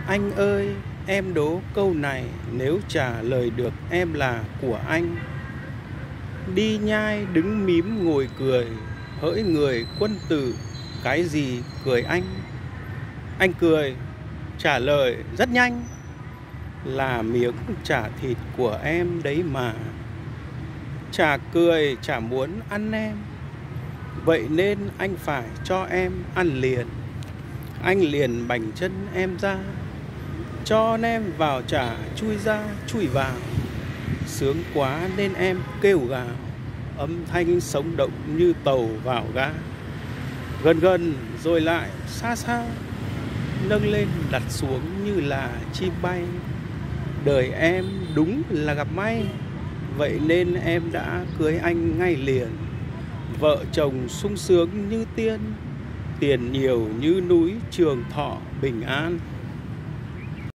Anh ơi, em đố câu này, nếu trả lời được em là của anh. Đi nhai đứng mím ngồi cười, hỡi người quân tử, cái gì cười anh? Anh cười, trả lời rất nhanh, là miếng chả thịt của em đấy mà. Chả cười, chả muốn ăn em, vậy nên anh phải cho em ăn liền. Anh liền bành chân em ra, cho nem vào chả chui ra chui vào. Sướng quá nên em kêu gào, âm thanh sống động như tàu vào ga. Gần gần rồi lại xa xa, nâng lên đặt xuống như là chim bay. Đời em đúng là gặp may, vậy nên em đã cưới anh ngay liền. Vợ chồng sung sướng như tiên, tiền nhiều như núi, trường thọ bình an.